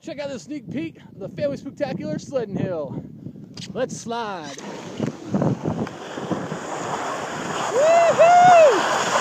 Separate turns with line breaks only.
check out this sneak peek of the Family Spooktacular sledding hill. Let's slide. Woohoo!